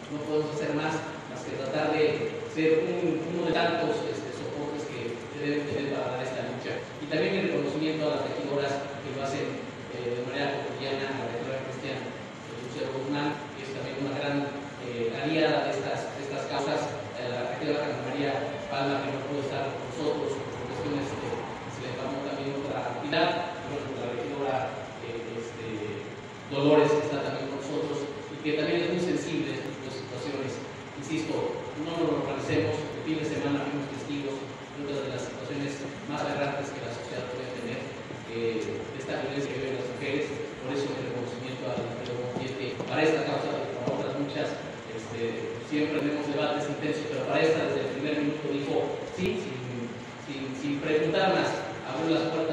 no podemos hacer más que tratar de ser uno de tantos soportes que deben tener para dar esta lucha. Y también el reconocimiento a las regidoras que lo hacen de manera cotidiana, a la regidora Cristian Lucero Guzmán, que es también una gran aliada de estas causas, la regidora Ana María Palma, que no pudo estar con nosotros por cuestiones que se le llamó también otra actividad, la regidora Dolores, que está también con nosotros y que también es muy sensible a este tipo de situaciones. Insisto, no nos normalicemos. El fin de semana fuimos testigos de una de las situaciones más aberrantes que la sociedad puede tener, esta violencia que viven las mujeres. Por eso el reconocimiento al Alfredo Montiel, para esta causa y para otras muchas, siempre tenemos debates intensos, pero para esta desde el primer minuto dijo sí, sin preguntar más, abrió las puertas